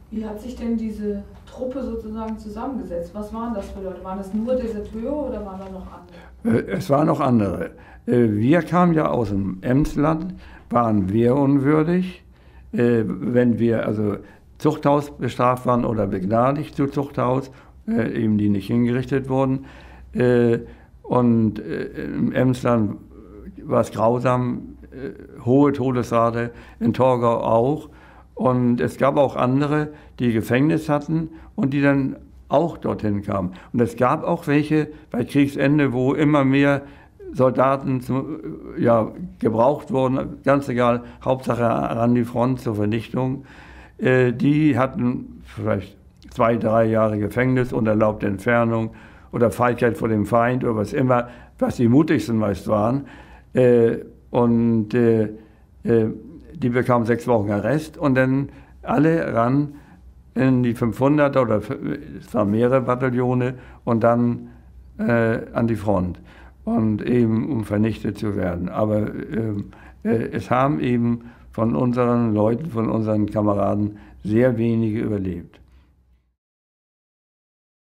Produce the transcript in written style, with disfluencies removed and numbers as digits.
Wie hat sich denn diese Truppe sozusagen zusammengesetzt? Was waren das für Leute? Waren das nur Deserteure oder waren da noch andere? Es waren noch andere. Wir kamen ja aus dem Emsland, waren wehrunwürdig. Wenn wir also Zuchthaus bestraft waren oder begnadigt zu Zuchthaus, eben die nicht hingerichtet wurden. Und im Emsland war es grausam, hohe Todesrate, in Torgau auch. Und es gab auch andere, die Gefängnis hatten und die dann auch dorthin kamen. Und es gab auch welche bei Kriegsende, wo immer mehr Soldaten gebraucht wurden, ganz egal, Hauptsache an die Front zur Vernichtung. Die hatten vielleicht 2, 3 Jahre Gefängnis, unerlaubte Entfernung oder Feigheit vor dem Feind oder was immer, was die mutigsten meist waren. Die bekamen 6 Wochen Arrest und dann alle ran in die 500er oder es waren mehrere Bataillone und dann an die Front und eben um vernichtet zu werden. Aber es haben eben von unseren Leuten, von unseren Kameraden sehr wenige überlebt.